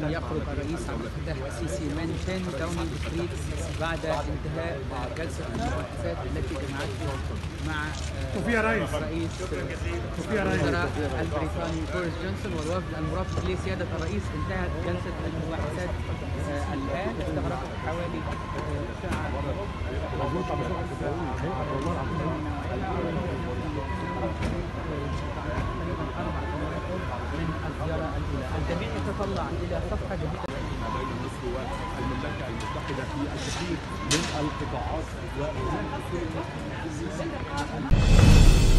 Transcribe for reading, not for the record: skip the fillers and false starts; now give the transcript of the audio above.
يخرج الرئيس عبد الفتاح السيسي من شان داونينج ستريت بعد انتهاء جلسة المباحثات التي جمعته مع رئيس الوزراء البريطاني بوريس جونسون والوفد المرافق لسيادة الرئيس. انتهت جلسة المباحثات الآن، استغرقت حوالي ساعة من الزيارة الأولى. الجميع يتطلع إلى صفقة جديدة بين مصر والمملكة المتحدة في الكثير من القطاعات.